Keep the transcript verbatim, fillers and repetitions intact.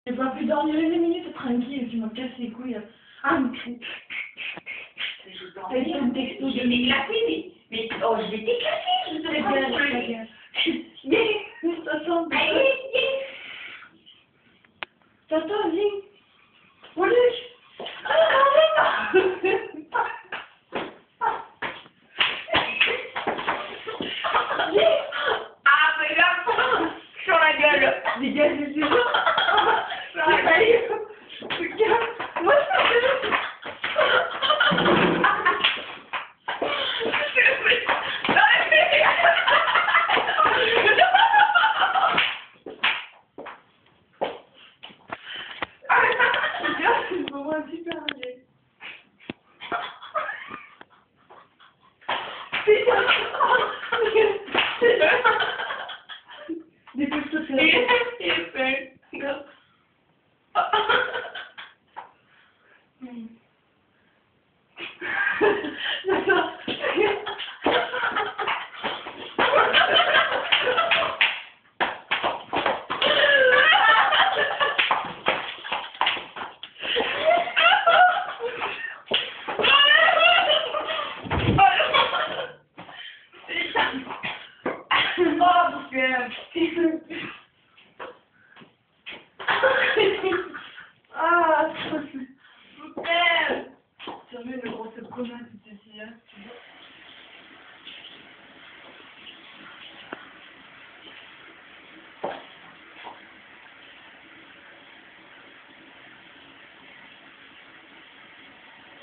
J'ai pas pu dormir une minute tranquille, tu m'as cassé les couilles. Ah, mais... T'as dit un texto de... Je vais t'éclater, mais... mais... Oh, je vais t'éclater, je te C'est bien, c'est bien. Mais... Ça sent... Allez, viens. Tata, viens. Voilà. Ah, ah, mais là, sur la gueule. Dégage, je suis là. Ah, ça y est. Regarde. Moi, ça fait... Dépêche-toi, c'est la D'accord. Ah, super. Sérieux, le gros, c'est